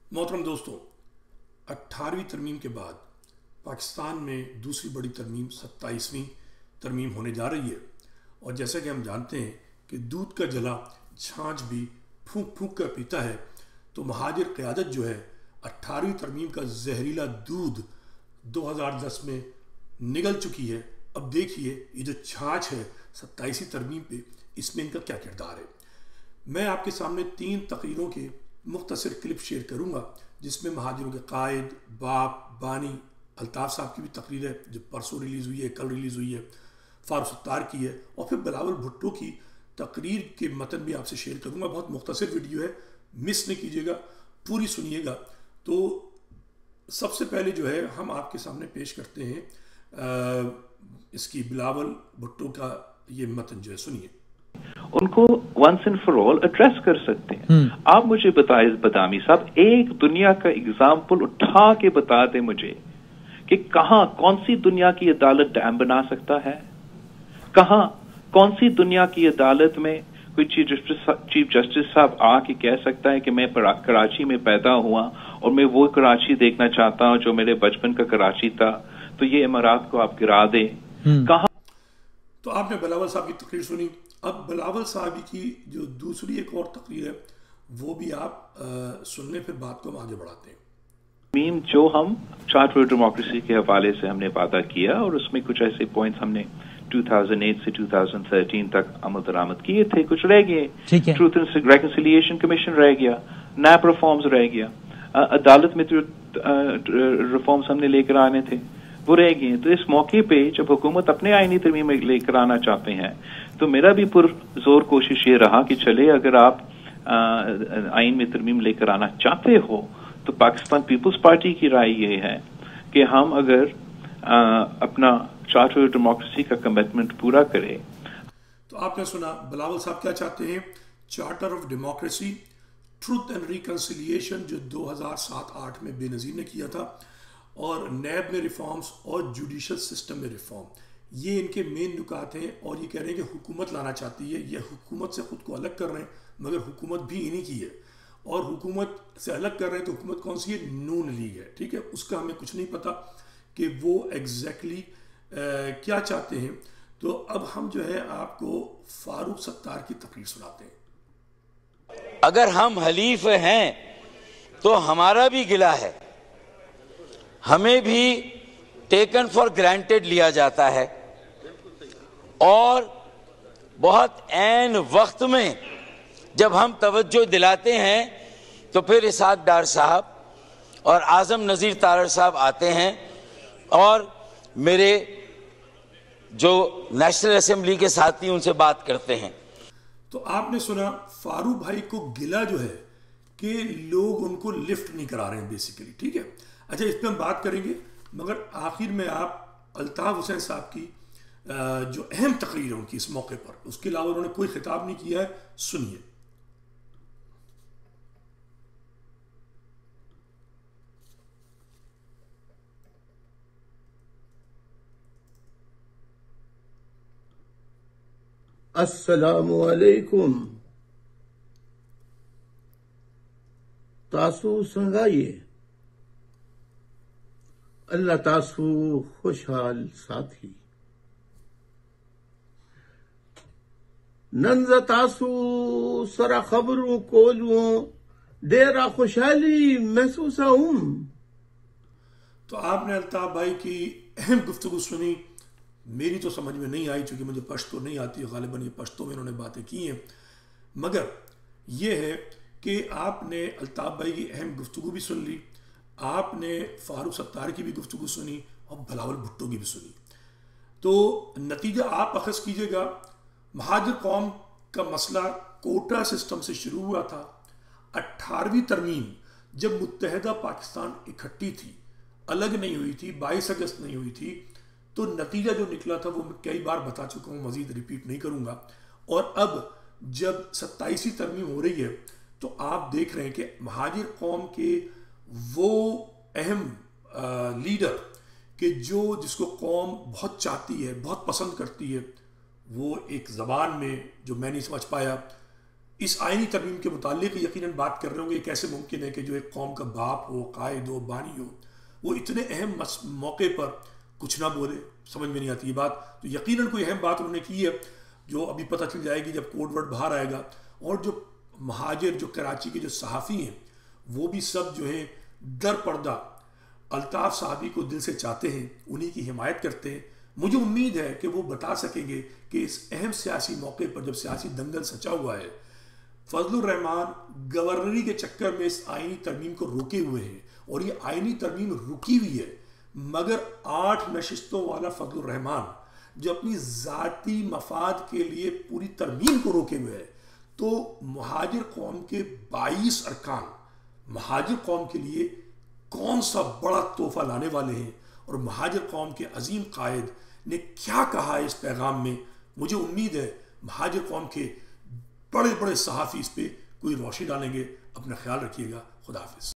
मोहतरम दोस्तों, 18वीं तरमीम के बाद पाकिस्तान में दूसरी बड़ी तरमीम 27वीं तरमीम होने जा रही है। और जैसा कि हम जानते हैं कि दूध का जला छाछ भी फूंक फूंक कर पीता है, तो महाजिर क़यादत जो है 18वीं तरमीम का जहरीला दूध 2010 में निगल चुकी है। अब देखिए ये जो छाछ है 27वीं तरमीम पे, इसमें इनका क्या किरदार है। मैं आपके सामने 3 तकरीरों के मुख्तसर क्लिप शेयर करूंगा, जिसमें महाजिरों के कायद, बाप, बानी अल्ताफ़ साहब की भी तकरीर है जो परसों रिलीज़ हुई है, कल रिलीज़ हुई है, फारूक सत्तार की है, और फिर बिलावल भुट्टो की तकरीर के मतन भी आपसे शेयर करूंगा। बहुत मुख्तसर वीडियो है, मिस नहीं कीजिएगा, पूरी सुनिएगा। तो सबसे पहले जो है हम आपके सामने पेश करते हैं इसकी बिलावल भुट्टो का ये मतन जो है, सुनिए। उनको once and for all address कर सकते हैं। आप मुझे बताइए बदामी साहब, एक दुनिया का एग्जाम्पल उठा के बता दें मुझे कि कहां, कौन सी दुनिया की अदालत डैम बना सकता है, कहां, कौन सी दुनिया की अदालत में कोई चीफ जस्टिस साहब आके कह सकता है कि मैं कराची में पैदा हुआ और मैं वो कराची देखना चाहता हूं जो मेरे बचपन का कराची था, तो ये इमारत को आप गिरा दें। कहां। तो आपने बिलावल साहब की तकरीर सुनी। अब बिलावल साहब की जो दूसरी एक और तकरीर है वो भी आप सुन लें, फिर बात को हम आगे बढ़ाते हैं। मीम जो हम चार्टर ऑफ डेमोक्रेसी के हवाले से हमने वादा किया, और उसमें कुछ ऐसे पॉइंट्स हमने 2008 से 2013 तक अमल दरामद किए थे, कुछ रह गए। ट्रूथ एंड रेकन्सिलिएशन कमीशन रह गया, नैप रिफॉर्म्स रह गया, अदालत में जो रिफॉर्म्स हमने लेकर आने थे वो रह गए। तो इस मौके पे जब हुकूमत अपने आईनी तरमीम लेकर आना चाहते हैं, तो मेरा भी पुरजोर कोशिश ये रहा कि चले, अगर आप आइन में तरमीम लेकर आना चाहते हो तो पाकिस्तान पीपल्स पार्टी की राय ये है कि हम अगर अपना चार्टर ऑफ डेमोक्रेसी का कमिटमेंट पूरा करें। तो आपने सुना बिलावल साहब क्या चाहते हैं। Charter of democracy, truth and reconciliation जो 2007-8 में बेनज़ीर ने किया था, और नैब में रिफॉर्म्स और जुडिशल सिस्टम में रिफॉर्म, ये इनके मेन नुकात हैं। और ये कह रहे हैं कि हुकूमत लाना चाहती है, ये हुकूमत से ख़ुद को अलग कर रहे हैं, मगर हुकूमत भी इन्हीं की है। और हुकूमत से अलग कर रहे हैं तो हुकूमत कौन सी है? नून लीग है, ठीक है। उसका हमें कुछ नहीं पता कि वो एग्जैक्टली क्या चाहते हैं। तो अब हम जो है आपको फारूक सत्तार की तकरीर सुनाते हैं। अगर हम हलीफ हैं तो हमारा भी गिला है, हमें भी टेकन फॉर ग्रांटेड लिया जाता है, और बहुत ऐन वक्त में जब हम तवज्जो दिलाते हैं तो फिर इसाक डार साहब और आजम नज़ीर तारड़ साहब आते हैं और मेरे जो नेशनल असेंबली के साथी उनसे बात करते हैं। तो आपने सुना फारूक भाई को गिला जो है कि लोग उनको लिफ्ट नहीं करा रहे हैं बेसिकली, ठीक है। अच्छा, इस पर हम बात करेंगे, मगर आखिर में आप अल्ताफ़ हुसैन साहब की जो अहम तकरीर है उनकी इस मौके पर, उसके अलावा उन्होंने कोई खिताब नहीं किया है, सुनिए। अस्सलामु अलैकुम। तासु संगाइए, अल्लाह तासु खुशहाल साथी। नंज तासु सरा खबरों कोलुओं डेरा खुशहाली महसूस हूं। तो आपने अल्ताफ भाई की अहम गुफ्तगू सुनी। मेरी तो समझ में नहीं आई, चूंकि मुझे पश्तो नहीं आती, गालिबन ये पश्तो में उन्होंने बातें की हैं। मगर ये है कि आपने अल्ताफ भाई की अहम गुफ्तगू भी सुन ली, आपने फारूक सत्तार की भी गुफ्तगू सुनी, और बिलावल भुट्टो की भी सुनी। तो नतीजा आप अखज़ कीजिएगा। महाजिर कौम का मसला कोटा सिस्टम से शुरू हुआ था। 18वीं तरमीम जब मुत्तहदा पाकिस्तान इकट्ठी थी, अलग नहीं हुई थी, 22 अगस्त नहीं हुई थी, तो नतीजा जो निकला था वो मैं कई बार बता चुका हूँ, मजीद रिपीट नहीं करूँगा। और अब जब 27वीं तरमीम हो रही है तो आप देख रहे हैं कि महाजिर कौम के वो अहम लीडर कि जिसको कौम बहुत चाहती है, बहुत पसंद करती है, वो एक ज़बान में जो मैं नहीं समझ पाया, इस आईनी तरमीम के मुतालिक यकीनन बात कर रहे होंगे कैसे मुमकिन है कि जो एक कौम का बाप हो, कायद हो, बानी हो, वो इतने अहम मौके पर कुछ ना बोले। समझ में नहीं आती ये बात। तो यकीनन कोई अहम बात उन्होंने की है जो अभी पता चल जाएगी जब कोड वर्ड बाहर आएगा। और जो महाजिर, जो कराची के जो सहाफ़ी हैं, वो भी सब जो है दर पर्दा अल्ताफ़ साहबी को दिल से चाहते हैं, उन्हीं की हिमायत करते हैं। मुझे उम्मीद है कि वो बता सकेंगे कि इस अहम सियासी मौके पर जब सियासी दंगल सचा हुआ है, फजलुर रहमान गवर्नरी के चक्कर में इस आईनी तरमीम को रोके हुए हैं और ये आईनी तरमीम रुकी हुई है। मगर 8 नशिस्तों वाला फजलुर रहमान जो अपनी ज़ाती मफाद के लिए पूरी तरमीम को रोके हुए है, तो महाजिर कौम के 22 अरकान महाजिर कौम के लिए कौन सा बड़ा तोहफा लाने वाले हैं और महाजिर कौम के अजीम कायद ने क्या कहा है इस पैगाम में। मुझे उम्मीद है महाजिर कौम के बड़े बड़े सहाफ़ी इस पर कोई रोशनी डालेंगे। अपना ख्याल रखिएगा। खुदा हाफिज़।